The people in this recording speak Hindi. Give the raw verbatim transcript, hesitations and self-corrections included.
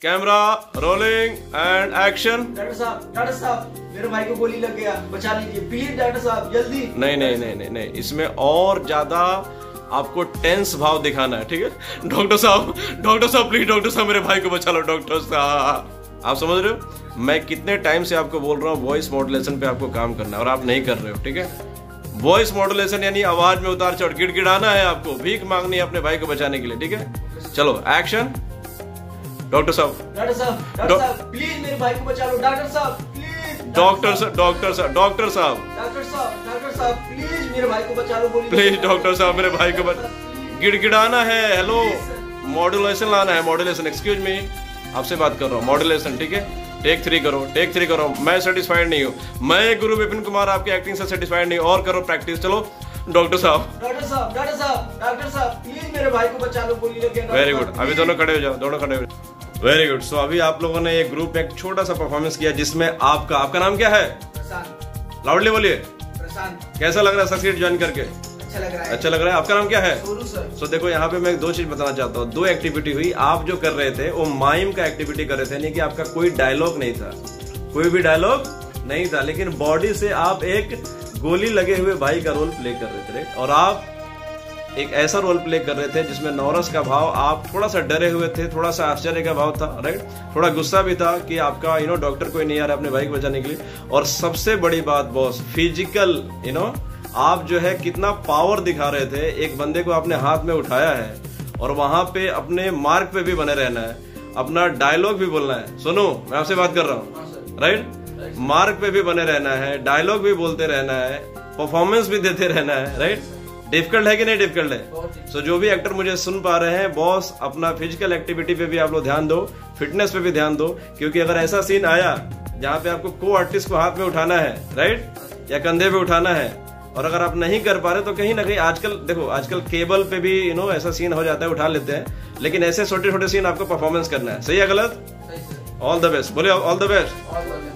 Camera rolling and action. Doctor साहब, डॉक्टर साहब, मेरे भाई को गोली लग गया, बचा लीजिए प्लीज डॉक्टर साहब, जल्दी। नहीं नहीं नहीं नहीं नहीं इसमें और ज्यादा आपको टेंस भाव दिखाना है, ठीक है। डॉक्टर साहब, डॉक्टर साहब प्लीज, डॉक्टर साहब मेरे भाई को बचा लो डॉक्टर साहब। आप समझ रहे हो मैं कितने टाइम से आपको बोल रहा हूँ वॉइस मॉड्यूलेशन पे आपको काम करना है और आप नहीं कर रहे हो, ठीक है। वॉइस मॉड्यूलेशन यानी आवाज में उतार चढ़ गिड़गिड़ाना है, आपको भीख मांगनी है अपने भाई को बचाने के लिए, ठीक है। चलो एक्शन। डॉक्टर साहब, डॉक्टर साहब, डॉक्टर साहब प्लीज मेरे भाई को बचा लो डॉक्टर साहब प्लीज। डॉक्टर साहब, डॉक्टर साहब, डॉक्टर साहब, डॉक्टर साहब, डॉक्टर साहब प्लीज मेरे भाई को बचा लो, गोली प्लीज डॉक्टर साहब मेरे भाई को बचा। गिड़गिड़ाना है, हेलो मॉड्यूलेशन लाना है, मॉड्यूलेशन। एक्सक्यूज मी, आपसे बात कर रहा हूँ, मॉड्यूलेशन, ठीक है। टेक थ्री करो, टेक थ्री करो। मैं सेटिस्फाइड नहीं हूँ, मैं गुरु विपिन कुमार आपकी एक्टिंग से सेटिस्फाइड नहीं हूँ। और करो प्रैक्टिस। चलो डॉक्टर साहब, डॉक्टर साहब, डॉक्टर साहब, डॉक्टर साहब प्लीज मेरे भाई को बचा लो, गोली लग गया। वेरी गुड, अभी दोनों खड़े हो जाओ, दोनों खड़े हो जाओ। Very good. सो अभी आप लोगों ने एक ग्रुप में एक छोटा सा परफॉर्मेंस किया जिसमें आपका आपका नाम क्या है? प्रशांत। लाउडली बोलिए। प्रशांत। कैसा लग रहा है सक्सीड ज्वाइन करके? अच्छा लग रहा है। अच्छा लग रहा है। आपका नाम क्या है? सोनू सर। सो देखो यहाँ पे मैं दो चीज बताना चाहता हूँ। दो एक्टिविटी हुई। आप जो कर रहे थे वो माइम का एक्टिविटी कर रहे थे, यानी कि आपका कोई डायलॉग नहीं था, कोई भी डायलॉग नहीं था, लेकिन बॉडी से आप एक गोली लगे हुए भाई का रोल प्ले कर रहे थे। और आप एक ऐसा रोल प्ले कर रहे थे जिसमें नौरस का भाव, आप थोड़ा सा डरे हुए थे, थोड़ा सा आश्चर्य का भाव था, राइट। थोड़ा गुस्सा भी था कि आपका यू नो डॉक्टर कोई नहीं आ रहा अपने भाई को बचाने के लिए। और सबसे बड़ी बात बॉस, फिजिकल यू नो आप जो है कितना पावर दिखा रहे थे। एक बंदे को आपने हाथ में उठाया है और वहां पे अपने मार्क पे भी बने रहना है, अपना डायलॉग भी बोलना है। सुनो मैं आपसे बात कर रहा हूँ, राइट। मार्क पे भी बने रहना है, डायलॉग भी बोलते रहना है, परफॉर्मेंस भी देते रहना है, राइट। डिफिकल्ट है कि नहीं डिफिकल्ट है? सो so, जो भी एक्टर मुझे सुन पा रहे हैं, बॉस अपना फिजिकल एक्टिविटी पे भी आप लोग ध्यान दो, फिटनेस पे भी ध्यान दो, क्योंकि अगर ऐसा सीन आया जहाँ पे आपको को आर्टिस्ट को हाथ में उठाना है, राइट, या कंधे पे उठाना है, और अगर आप नहीं कर पा रहे तो कहीं ना कहीं आजकल देखो, आजकल केबल पे भी यू नो ऐसा सीन हो जाता है, उठा लेते हैं, लेकिन ऐसे छोटे छोटे सीन आपको परफॉर्मेंस करना है। सही है गलत? ऑल द बेस्ट बोलिए, ऑल द बेस्ट।